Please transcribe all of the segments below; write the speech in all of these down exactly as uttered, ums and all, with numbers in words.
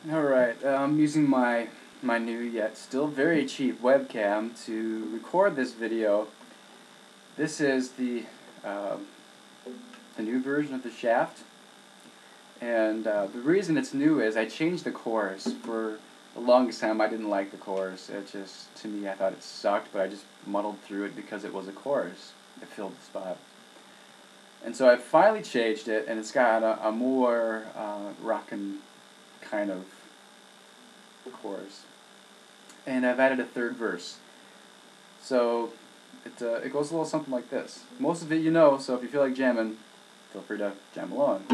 Alright, uh, I'm using my my new yet still very cheap webcam to record this video. This is the uh, the new version of the Shaft, and uh, the reason it's new is I changed the chorus. For the longest time I didn't like the chorus. It just, to me, I thought it sucked, but I just muddled through it because it was a chorus. It filled the spot. And so I finally changed it, and it's got a, a more uh, rockin' kind of chorus. And I've added a third verse. So it, uh, it goes a little something like this. Most of it you know, so if you feel like jamming, feel free to jam along.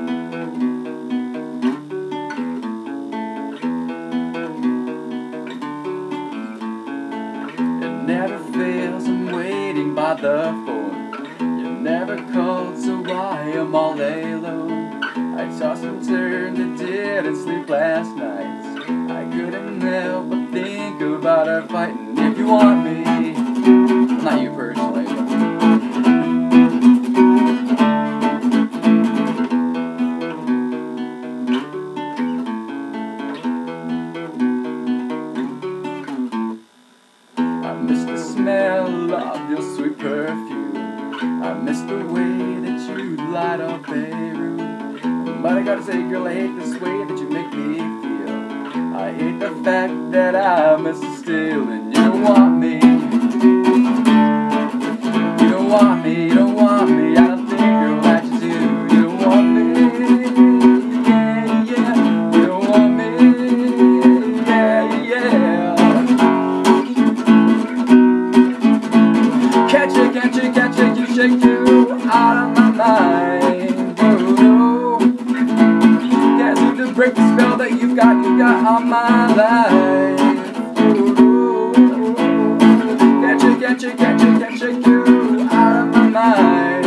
It never fails, I'm waiting by the phone. You never called, so I am all alone. I tossed and turned and didn't sleep last night. I couldn't help but think about our fighting. If you want me, well, not you personally, but I miss the smell of your sweet perfume. I miss the way that you light up a room. But I gotta say, girl, I hate this way that you make me feel. I hate the fact that I miss you still, and you don't want me. You don't want me, you don't want me. I don't think, girl, that you do. You don't want me, yeah, yeah. You don't want me, yeah, yeah. Catch it, catch it, catch it, you shake you out of my mind. Oh, can't seem to break the spell that you've got, you've got on my life. Oh, catch it, catch it, catch it, catch it, you out of my mind.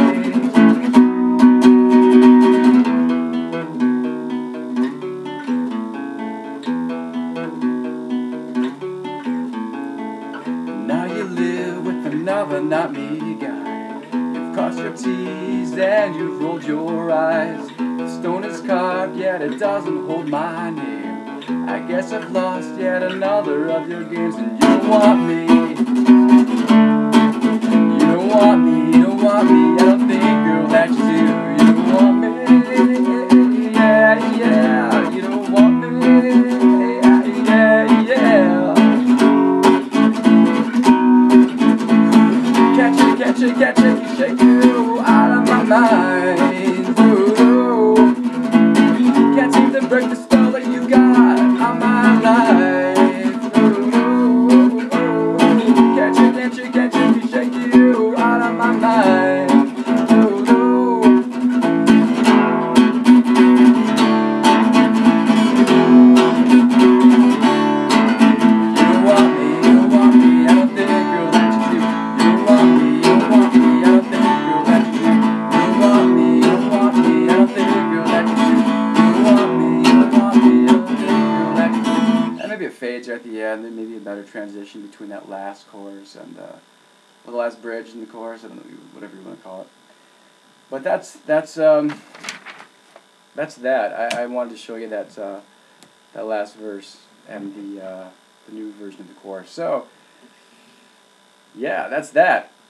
Now you live with another, not me, guy. You've crossed your T's and you've rolled your eyes. The stone is carved, yet it doesn't hold my name. I guess I've lost yet another of your games, and you don't want me. You don't want me, you don't want me. I don't think, girl, that you do. You don't want me, yeah, yeah. You don't want me, yeah, yeah. Catch it, catch it, catch it, you shake you out of my mind. Ooh, can't seem to break the spell that you got on my life. Ooh, catch it, catch it, catch it, you shake you out of my mind. Ooh, you don't want me, you don't want me. I don't think, girl, that you do. You don't want me, you don't want me. I don't think, girl, that you do. You don't want me, you don't want me. I don't think, girl, that you do. You don't want me, you don't want me. I don't think, girl, that you do. And maybe it fades right at the end. There may be a better transition between that last chorus and uh, well, the last bridge and the chorus. I don't know, whatever you want to call it. But that's that's um that's that. I, I wanted to show you that uh, that last verse and the uh, the new version of the chorus. So yeah, that's that.